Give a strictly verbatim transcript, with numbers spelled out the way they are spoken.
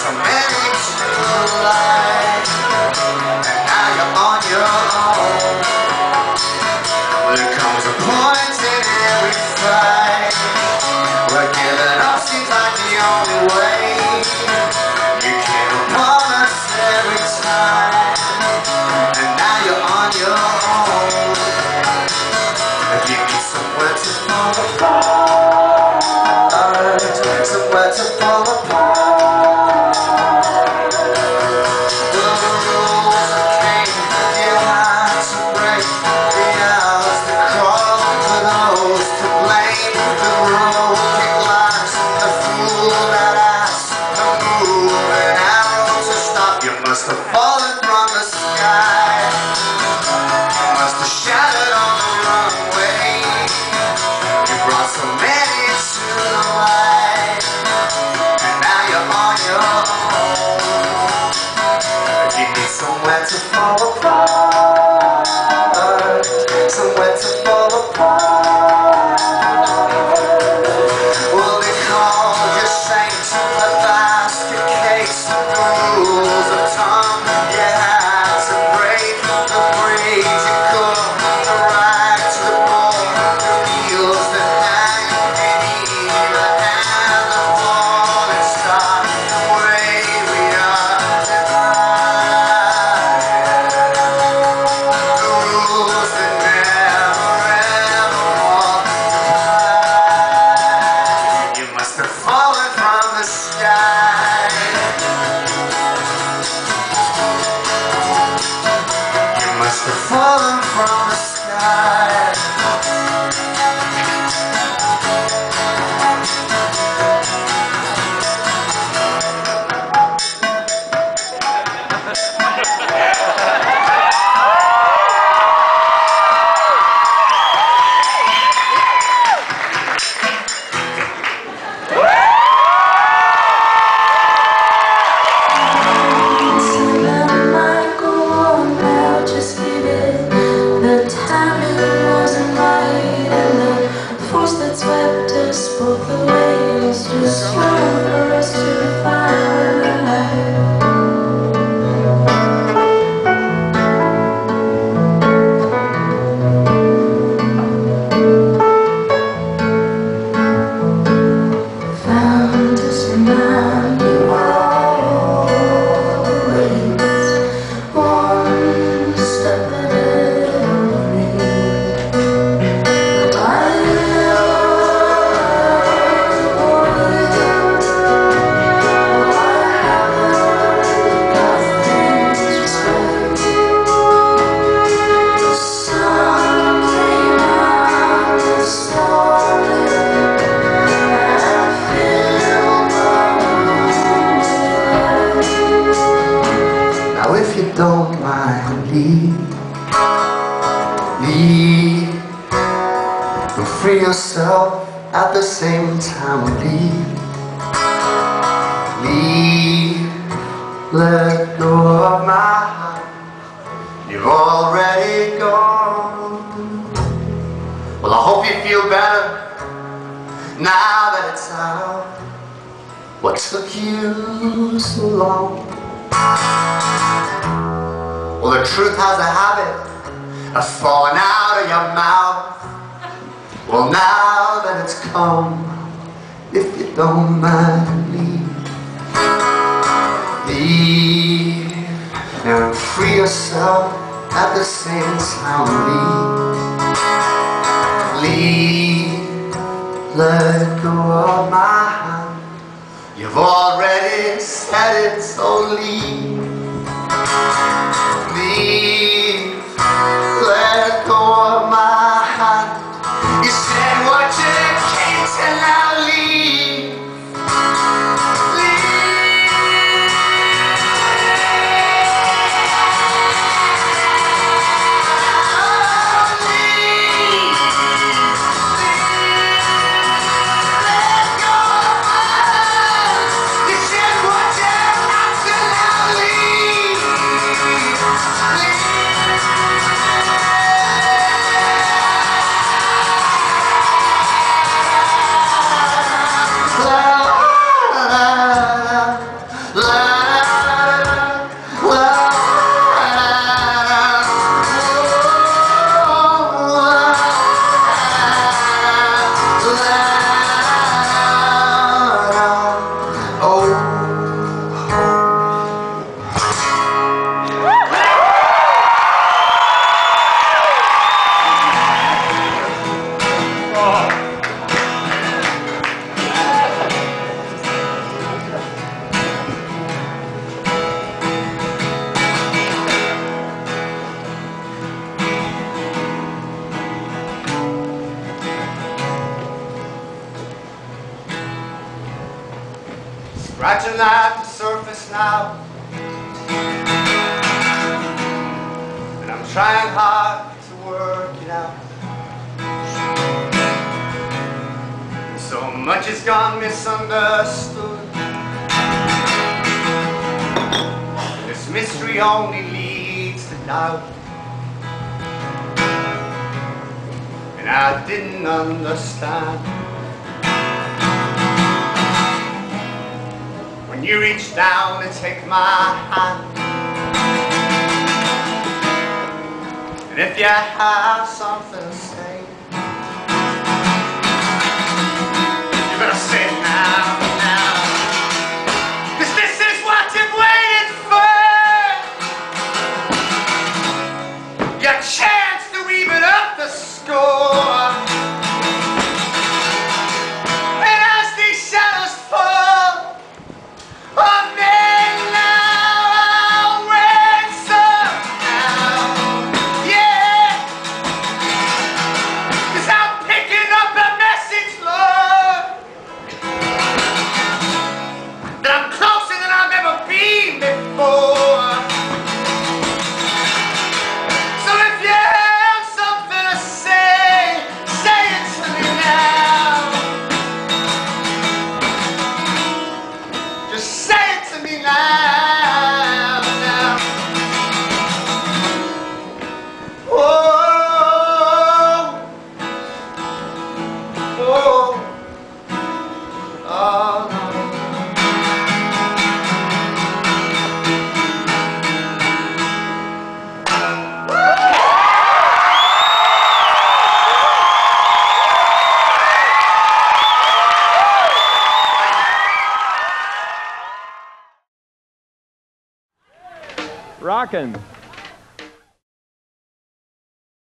so many to life, and now you're on your own. Well, there comes a point in every fight where giving up seems like the only way. You came upon us every time, and now you're on your own. If you need somewhere to fall apart, somewhere to fall apart, the rules that came, you had to break. The hours that crawl for those to blame. The broken glass, the fool that asked the moving arrow to stop. You must have fallen from the sky, you must have shattered on the runway. You brought so many to life, and now you're on your own. If you need somewhere to fall apart, somewhere to fall apart, well, they called your saint a basket case. The rules of tongue you had to break, the phrase you could, the right to the bone, the wheels that hang in either hand, the falling star, the way we are divided, the rules that never ever multiply. You must have fallen from the sky, you must have fallen from the sky. Both the waves just slow for us to find the light. Found us remind you always one step ahead of me. I If you don't mind, leave, leave, and free yourself at the same time. Leave, leave, let go of my heart. You've already gone. Well, I hope you feel better now that it's out. What took you so long? Well, the truth has a habit of falling out of your mouth. Well, now that it's come, if you don't mind, leave, leave, and free yourself at the same time. Leave, leave, let go of my hand. You've already said it, so leave. Leave, let go of my hand. You said what you came to, now leave. scratching at the surface now, and I'm trying hard to work it out. So much has gone misunderstood. This mystery only leads to doubt, and I didn't understand when you reached down to take my hand. And if you have something to say, you better say it now, now. 'Cause this is what you've waited for, your chance to even up the score. And as these shadows fall on me now, I'll ransom now, yeah. 'Cause I'm picking up a message, Lord, that I'm closer than I've ever been before. So if you have something to say, say it to me now. Just say it to me now, now. Oh, oh, oh, no. Rockin'.